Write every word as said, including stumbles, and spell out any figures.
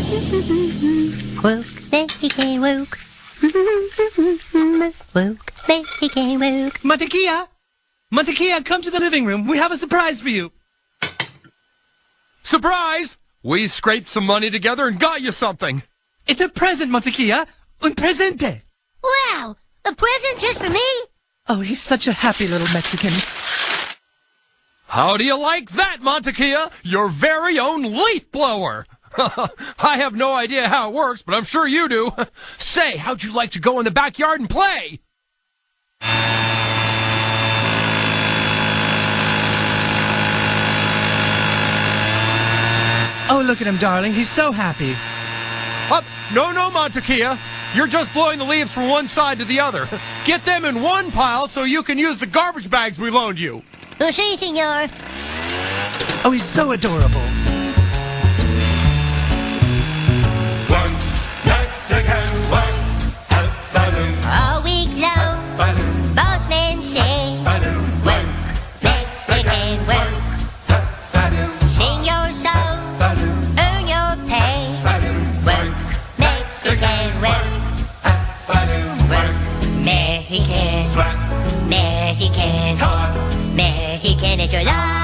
Woke, Mexican woke. Woke, Mexican woke. Mantequilla! Mantequilla, come to the living room. We have a surprise for you. Surprise! We scraped some money together and got you something. It's a present, Mantequilla. Un presente. Wow! A present just for me? Oh, he's such a happy little Mexican. How do you like that, Mantequilla? Your very own leaf blower. I have no idea how it works, but I'm sure you do. Say, how'd you like to go in the backyard and play? Oh, look at him, darling. He's so happy. Up. No, no, Mantequilla. You're just blowing the leaves from one side to the other. Get them in one pile so you can use the garbage bags we loaned you. Oh, si, senor. Oh, he's so adorable. Work, Mexican work. All week long, boss men say, work, Mexican work. Sing your song, earn your pay. Work, Mexican work. Work, Mexican. Mexican. Mexican is your life.